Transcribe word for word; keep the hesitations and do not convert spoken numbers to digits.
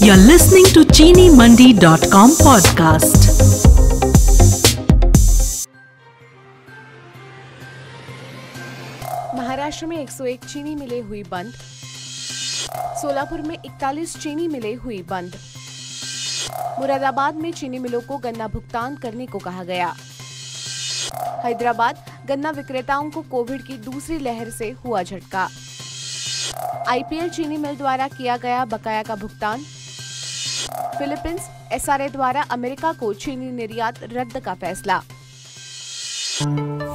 You're listening to Chini Mandi dot com podcast. Maharashtra में एक सौ एक चीनी मिलें हुई बंद। सोलापुर में इकतालीस चीनी मिलें हुई बंद। मुरादाबाद में चीनी मिलों को गन्ना भुगतान करने को कहा गया। हैदराबाद गन्ना विक्रेताओं को कोविड की दूसरी लहर से हुआ झटका। आईपीएल चीनी मिल द्वारा किया गया बकाया का भुगतान। फिलीपींस एसआरए द्वारा अमेरिका को चीनी निर्यात रद्द का फैसला।